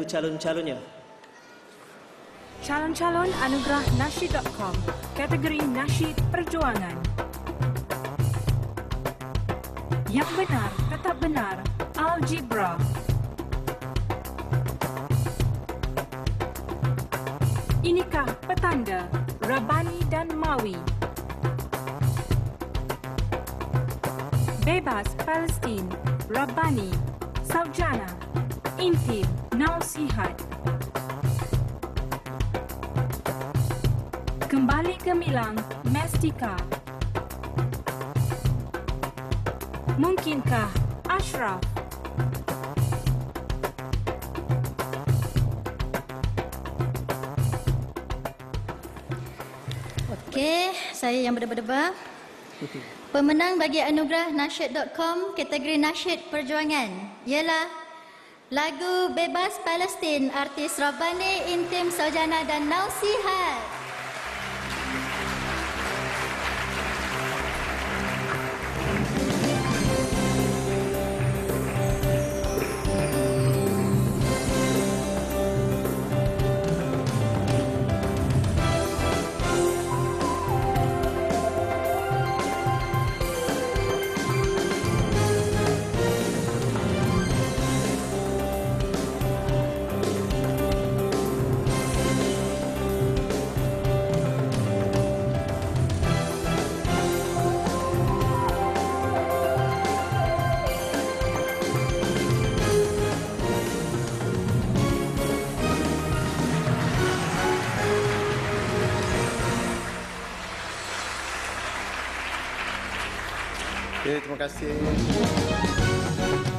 calon-calonnya. Calon-calon Anugerah Nasyeed.com, kategori Nasyeed Perjuangan. Yang benar tetap benar, Algebra. Inikah petanda, Rabbani dan Mawi. Bebas Palestin, Rabbani, Saujana, INTEAM, NOWSEEHEART. Kembali gemilang, Mestika. Mungkinkah Ashraf? Okey, saya yang berdebar-debar. Pemenang bagi Anugerah Nasyeed.com kategori Nasyeed Perjuangan ialah Lagu Bebas Palestin, Artis RABBANI, INTEAM, Saujana dan NOWSEEHEART. Terima kasih.